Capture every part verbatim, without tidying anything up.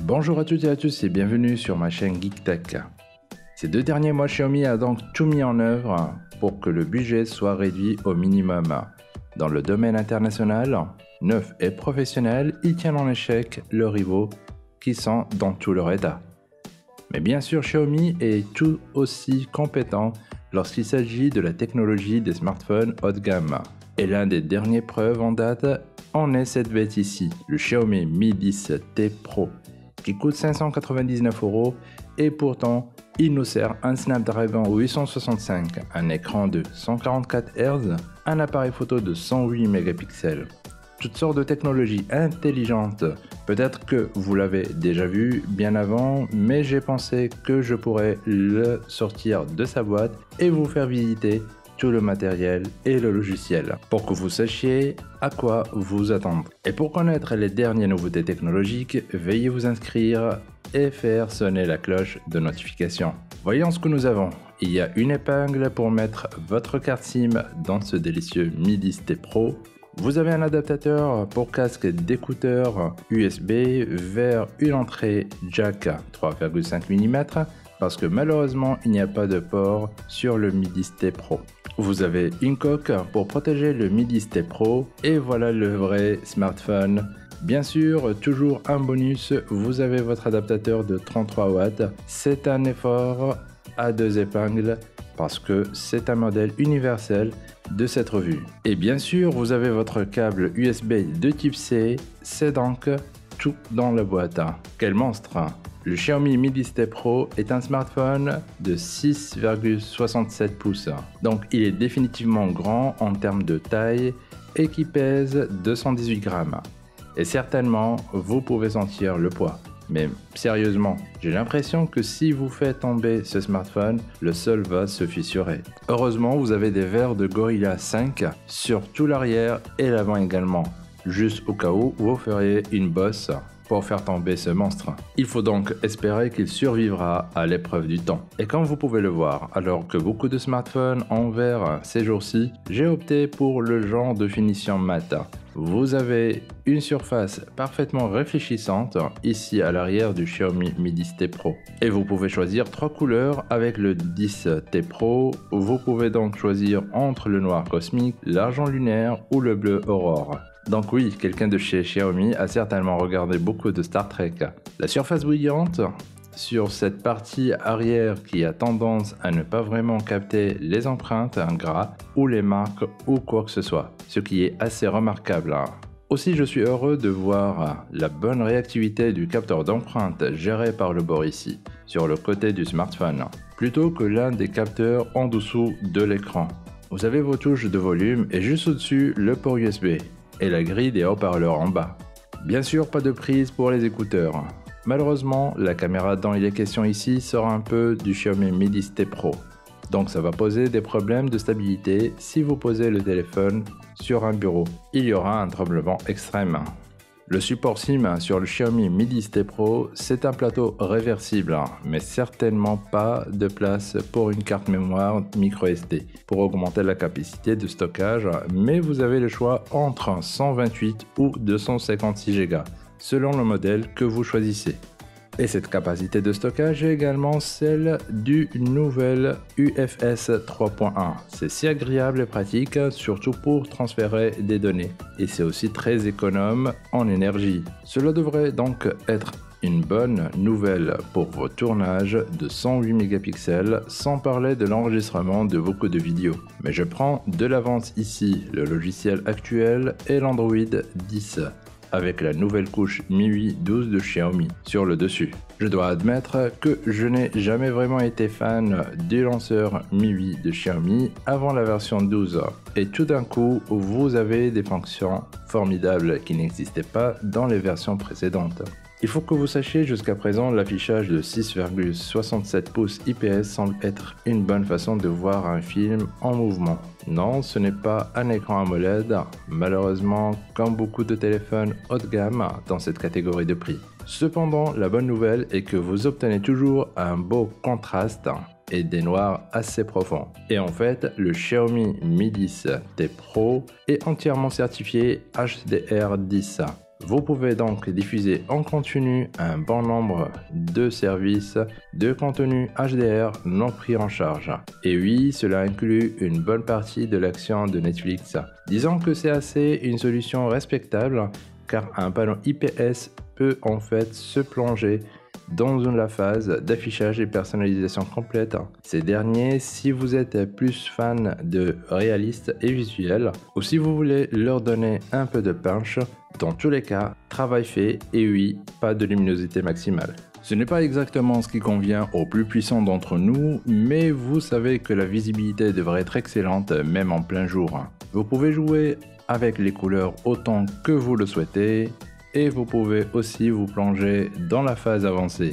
Bonjour à toutes et à tous et bienvenue sur ma chaîne GeekTech. Ces deux derniers mois, Xiaomi a donc tout mis en œuvre pour que le budget soit réduit au minimum. Dans le domaine international, neuf et professionnel, ils tiennent en échec leurs rivaux qui sont dans tout leur état. Mais bien sûr, Xiaomi est tout aussi compétent lorsqu'il s'agit de la technologie des smartphones haut de gamme. Et l'un des dernières preuves en date en est cette bête ici, le Xiaomi Mi dix T Pro, qui coûte cinq cent quatre-vingt-dix-neuf euros et pourtant il nous sert un Snapdragon huit cent soixante-cinq, un écran de cent quarante-quatre hertz, un appareil photo de cent huit mégapixels. Toutes sortes de technologies intelligentes. Peut-être que vous l'avez déjà vu bien avant, mais j'ai pensé que je pourrais le sortir de sa boîte et vous faire visiter tout le matériel et le logiciel pour que vous sachiez à quoi vous attendre. Et pour connaître les dernières nouveautés technologiques, veuillez vous inscrire et faire sonner la cloche de notification. Voyons ce que nous avons. Il y a une épingle pour mettre votre carte SIM dans ce délicieux Mi dix T Pro. Vous avez un adaptateur pour casque d'écouteurs U S B vers une entrée jack trois virgule cinq millimètres parce que malheureusement il n'y a pas de port sur le Mi dix T Pro. Vous avez une coque pour protéger le Mi dix T Pro et voilà le vrai smartphone. Bien sûr, toujours un bonus, vous avez votre adaptateur de trente-trois watts. C'est un effort à deux épingles parce que c'est un modèle universel de cette revue. Et bien sûr, vous avez votre câble U S B de type C, c'est donc tout dans la boîte. Quel monstre! Le Xiaomi Mi dix T Pro est un smartphone de six virgule soixante-sept pouces. Donc il est définitivement grand en termes de taille et qui pèse deux cent dix-huit grammes. Et certainement, vous pouvez sentir le poids. Mais sérieusement, j'ai l'impression que si vous faites tomber ce smartphone, le sol va se fissurer. Heureusement, vous avez des verres de Gorilla cinq sur tout l'arrière et l'avant également, juste au cas où vous feriez une bosse pour faire tomber ce monstre. Il faut donc espérer qu'il survivra à l'épreuve du temps. Et comme vous pouvez le voir, alors que beaucoup de smartphones en verre ces jours-ci, j'ai opté pour le genre de finition mat. Vous avez une surface parfaitement réfléchissante ici à l'arrière du Xiaomi Mi dix T Pro. Et vous pouvez choisir trois couleurs avec le dix T Pro. Vous pouvez donc choisir entre le noir cosmique, l'argent lunaire ou le bleu aurore. Donc oui, quelqu'un de chez Xiaomi a certainement regardé beaucoup de Star Trek. La surface brillante sur cette partie arrière qui a tendance à ne pas vraiment capter les empreintes, un gras ou les marques ou quoi que ce soit, ce qui est assez remarquable. Aussi, je suis heureux de voir la bonne réactivité du capteur d'empreinte géré par le bord ici, sur le côté du smartphone, plutôt que l'un des capteurs en dessous de l'écran. Vous avez vos touches de volume et juste au-dessus le port U S B et la grille des haut-parleurs en bas. Bien sûr, pas de prise pour les écouteurs. Malheureusement, la caméra dont il est question ici sort un peu du Xiaomi Mi dix T Pro. Donc ça va poser des problèmes de stabilité si vous posez le téléphone sur un bureau. Il y aura un tremblement extrême. Le support SIM sur le Xiaomi Mi dix T Pro, c'est un plateau réversible, mais certainement pas de place pour une carte mémoire micro S D pour augmenter la capacité de stockage, mais vous avez le choix entre cent vingt-huit ou deux cent cinquante-six giga, selon le modèle que vous choisissez. Et cette capacité de stockage est également celle du nouvel U F S trois point un. C'est si agréable et pratique, surtout pour transférer des données. Et c'est aussi très économe en énergie. Cela devrait donc être une bonne nouvelle pour vos tournages de cent huit mégapixels, sans parler de l'enregistrement de beaucoup de vidéos. Mais je prends de l'avance ici le logiciel actuel et l'Android dix. Avec la nouvelle couche M I U I douze de Xiaomi sur le dessus. Je dois admettre que je n'ai jamais vraiment été fan du lanceur M I U I de Xiaomi avant la version douze. Et tout d'un coup, vous avez des fonctions formidables qui n'existaient pas dans les versions précédentes. Il faut que vous sachiez jusqu'à présent l'affichage de six virgule soixante-sept pouces I P S semble être une bonne façon de voir un film en mouvement. Non, ce n'est pas un écran AMOLED, malheureusement comme beaucoup de téléphones haut de gamme dans cette catégorie de prix. Cependant, la bonne nouvelle est que vous obtenez toujours un beau contraste et des noirs assez profonds. Et en fait, le Xiaomi Mi dix T Pro est entièrement certifié H D R dix. Vous pouvez donc diffuser en continu un bon nombre de services de contenu H D R non pris en charge. Et oui, cela inclut une bonne partie de l'action de Netflix. Disons que c'est assez une solution respectable car un panneau I P S peut en fait se plonger dans la phase d'affichage et personnalisation complète. Ces derniers, si vous êtes plus fan de réalistes et visuels, ou si vous voulez leur donner un peu de punch, dans tous les cas, travail fait et oui, pas de luminosité maximale. Ce n'est pas exactement ce qui convient aux plus puissants d'entre nous, mais vous savez que la visibilité devrait être excellente même en plein jour. Vous pouvez jouer avec les couleurs autant que vous le souhaitez, et vous pouvez aussi vous plonger dans la phase avancée.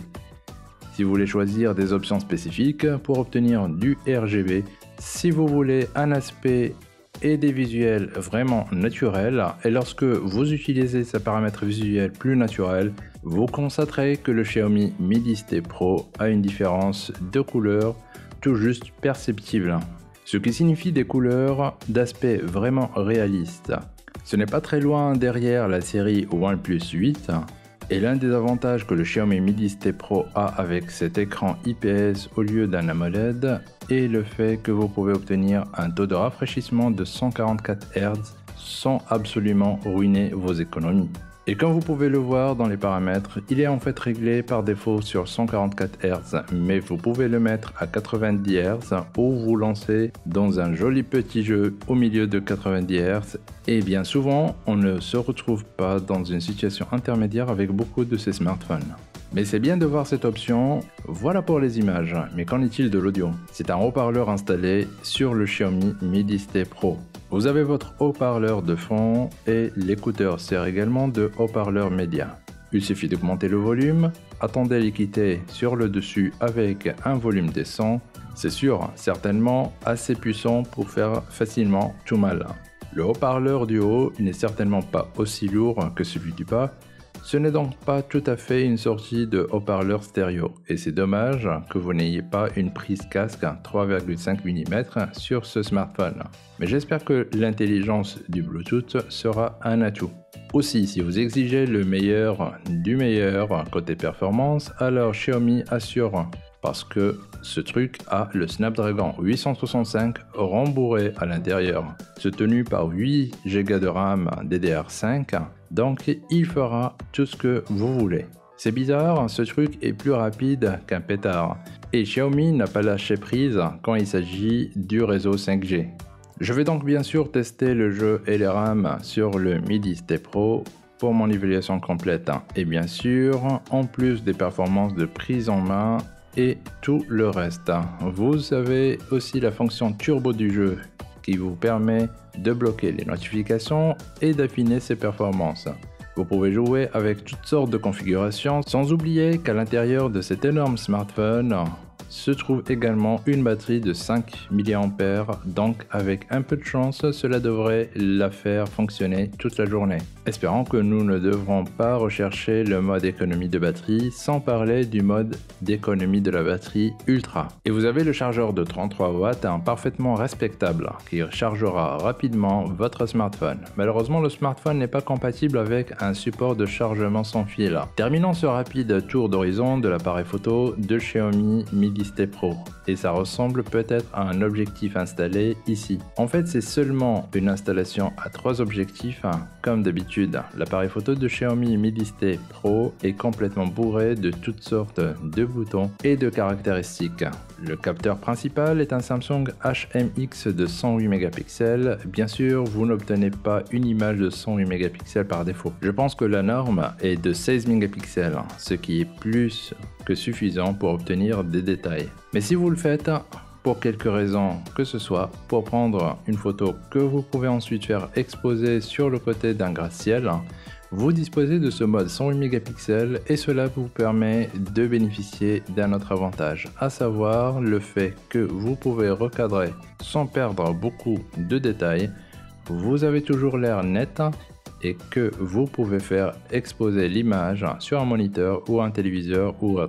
Si vous voulez choisir des options spécifiques pour obtenir du R G B, si vous voulez un aspect et des visuels vraiment naturels, et lorsque vous utilisez ces paramètres visuels plus naturels, vous constaterez que le Xiaomi Mi dix T Pro a une différence de couleur tout juste perceptible, ce qui signifie des couleurs d'aspect vraiment réaliste. Ce n'est pas très loin derrière la série OnePlus huit, et l'un des avantages que le Xiaomi Mi dix T Pro a avec cet écran I P S au lieu d'un AMOLED est le fait que vous pouvez obtenir un taux de rafraîchissement de cent quarante-quatre hertz sans absolument ruiner vos économies. Et comme vous pouvez le voir dans les paramètres, il est en fait réglé par défaut sur cent quarante-quatre hertz, mais vous pouvez le mettre à quatre-vingt-dix hertz ou vous lancer dans un joli petit jeu au milieu de quatre-vingt-dix hertz. Et bien souvent, on ne se retrouve pas dans une situation intermédiaire avec beaucoup de ces smartphones. Mais c'est bien de voir cette option. Voilà pour les images, mais qu'en est-il de l'audio? C'est un haut-parleur installé sur le Xiaomi Mi dix T Pro. Vous avez votre haut-parleur de fond et l'écouteur sert également de haut-parleur média. Il suffit d'augmenter le volume, attendez l'équité sur le dessus avec un volume décent. C'est sûr, certainement assez puissant pour faire facilement tout mal. Le haut-parleur du haut n'est certainement pas aussi lourd que celui du bas. Ce n'est donc pas tout à fait une sortie de haut-parleur stéréo et c'est dommage que vous n'ayez pas une prise casque trois virgule cinq millimètres sur ce smartphone. Mais j'espère que l'intelligence du Bluetooth sera un atout. Aussi, si vous exigez le meilleur du meilleur côté performance, alors Xiaomi assure parce que ce truc a le Snapdragon huit cent soixante-cinq rembourré à l'intérieur, soutenu par huit giga de RAM D D R cinq, donc il fera tout ce que vous voulez. C'est bizarre, ce truc est plus rapide qu'un pétard, et Xiaomi n'a pas lâché prise quand il s'agit du réseau cinq G. Je vais donc bien sûr tester le jeu et les RAM sur le Mi dix T Pro pour mon évaluation complète, et bien sûr, en plus des performances de prise en main, et tout le reste. Vous avez aussi la fonction turbo du jeu qui vous permet de bloquer les notifications et d'affiner ses performances. Vous pouvez jouer avec toutes sortes de configurations sans oublier qu'à l'intérieur de cet énorme smartphone se trouve également une batterie de cinq milliampères, donc avec un peu de chance, cela devrait la faire fonctionner toute la journée. Espérons que nous ne devrons pas rechercher le mode économie de batterie, sans parler du mode d'économie de la batterie ultra. Et vous avez le chargeur de trente-trois watts, un parfaitement respectable, qui chargera rapidement votre smartphone. Malheureusement, le smartphone n'est pas compatible avec un support de chargement sans fil. Terminons ce rapide tour d'horizon de l'appareil photo de Xiaomi Mi dix T Pro, et ça ressemble peut-être à un objectif installé ici. En fait, c'est seulement une installation à trois objectifs, comme d'habitude. L'appareil photo de Xiaomi Mi dix T Pro est complètement bourré de toutes sortes de boutons et de caractéristiques. Le capteur principal est un Samsung H M X de cent huit mégapixels. Bien sûr, vous n'obtenez pas une image de cent huit mégapixels par défaut. Je pense que la norme est de seize mégapixels, ce qui est plus que suffisant pour obtenir des détails. Mais si vous le faites, pour quelque raison que ce soit, pour prendre une photo que vous pouvez ensuite faire exposer sur le côté d'un gratte-ciel, vous disposez de ce mode cent huit mégapixels et cela vous permet de bénéficier d'un autre avantage, à savoir le fait que vous pouvez recadrer sans perdre beaucoup de détails, vous avez toujours l'air net et que vous pouvez faire exposer l'image sur un moniteur ou un téléviseur ou autre.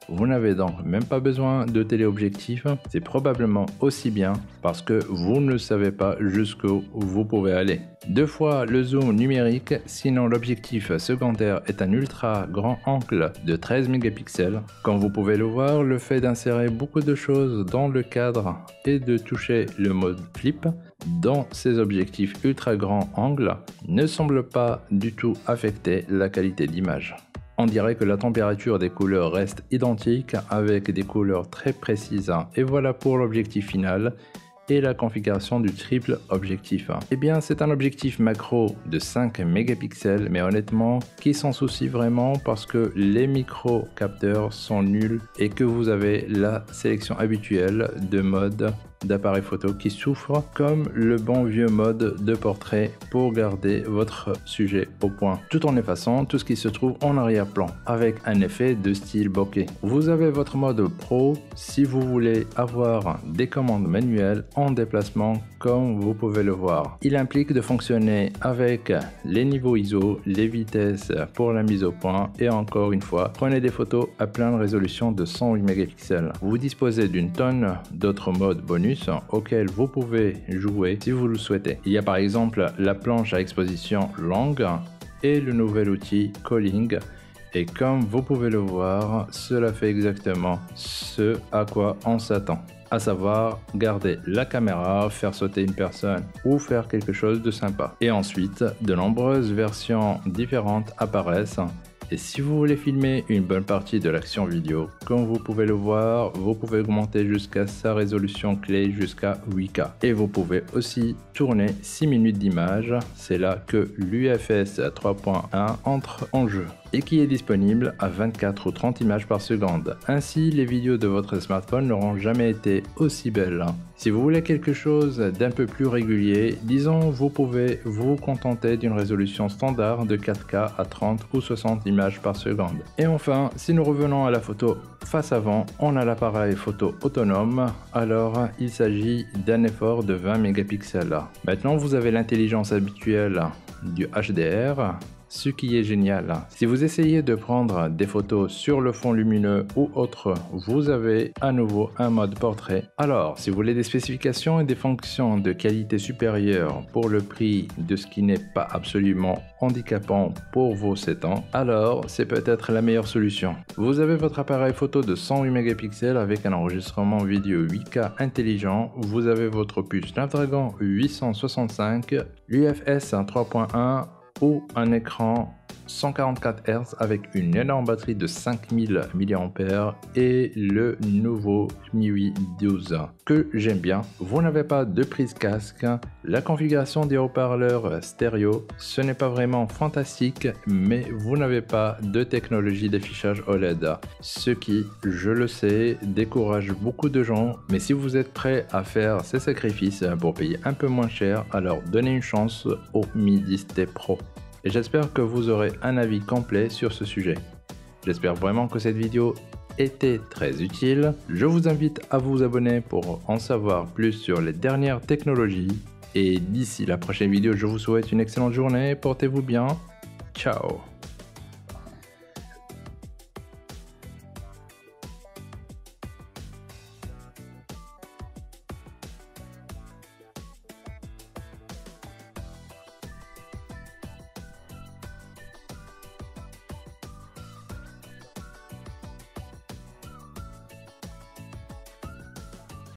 Vous n'avez donc même pas besoin de téléobjectif. C'est probablement aussi bien parce que vous ne savez pas jusqu'où vous pouvez aller. Deux fois le zoom numérique, sinon l'objectif secondaire est un ultra grand angle de treize mégapixels. Comme vous pouvez le voir, le fait d'insérer beaucoup de choses dans le cadre et de toucher le mode flip dans ces objectifs ultra grand angle ne semble pas du tout affecter la qualité d'image. On dirait que la température des couleurs reste identique avec des couleurs très précises. Et voilà pour l'objectif final et la configuration du triple objectif. Eh bien, c'est un objectif macro de cinq mégapixels, mais honnêtement, qui s'en soucie vraiment parce que les micro capteurs sont nuls et que vous avez la sélection habituelle de mode d'appareil photo qui souffre comme le bon vieux mode de portrait pour garder votre sujet au point, tout en effaçant tout ce qui se trouve en arrière-plan avec un effet de style bokeh. Vous avez votre mode pro si vous voulez avoir des commandes manuelles en déplacement comme vous pouvez le voir. Il implique de fonctionner avec les niveaux I S O, les vitesses pour la mise au point et encore une fois, prenez des photos à pleine résolution de cent huit mégapixels. Vous disposez d'une tonne d'autres modes bonus auquel vous pouvez jouer si vous le souhaitez. Il y a par exemple la planche à exposition longue et le nouvel outil Calling. Et comme vous pouvez le voir, cela fait exactement ce à quoi on s'attend. À savoir garder la caméra, faire sauter une personne ou faire quelque chose de sympa. Et ensuite, de nombreuses versions différentes apparaissent. Et si vous voulez filmer une bonne partie de l'action vidéo, comme vous pouvez le voir, vous pouvez augmenter jusqu'à sa résolution clé jusqu'à huit K. Et vous pouvez aussi tourner six minutes d'image. C'est là que l'U F S trois point un entre en jeu et qui est disponible à vingt-quatre ou trente images par seconde. Ainsi, les vidéos de votre smartphone n'auront jamais été aussi belles. Si vous voulez quelque chose d'un peu plus régulier, disons vous pouvez vous contenter d'une résolution standard de quatre K à trente ou soixante images par seconde. Et enfin, si nous revenons à la photo face avant, on a l'appareil photo autonome, alors il s'agit d'un effort de vingt mégapixels. Maintenant, vous avez l'intelligence habituelle du H D R, ce qui est génial. Si vous essayez de prendre des photos sur le fond lumineux ou autre, vous avez à nouveau un mode portrait. Alors, si vous voulez des spécifications et des fonctions de qualité supérieure pour le prix de ce qui n'est pas absolument handicapant pour vos sept ans, alors c'est peut-être la meilleure solution. Vous avez votre appareil photo de cent huit mégapixels avec un enregistrement vidéo huit K intelligent, vous avez votre puce Snapdragon huit cent soixante-cinq, l'U F S trois point un ou un écran cent quarante-quatre hertz avec une énorme batterie de cinq mille milliampères heure et le nouveau M I U I douze que j'aime bien. Vous n'avez pas de prise casque, la configuration des haut-parleurs stéréo, ce n'est pas vraiment fantastique, mais vous n'avez pas de technologie d'affichage O L E D, ce qui, je le sais, décourage beaucoup de gens, mais si vous êtes prêt à faire ces sacrifices pour payer un peu moins cher, alors donnez une chance au Mi dix T Pro. Et j'espère que vous aurez un avis complet sur ce sujet. J'espère vraiment que cette vidéo était très utile. Je vous invite à vous abonner pour en savoir plus sur les dernières technologies. Et d'ici la prochaine vidéo, je vous souhaite une excellente journée. Portez-vous bien. Ciao.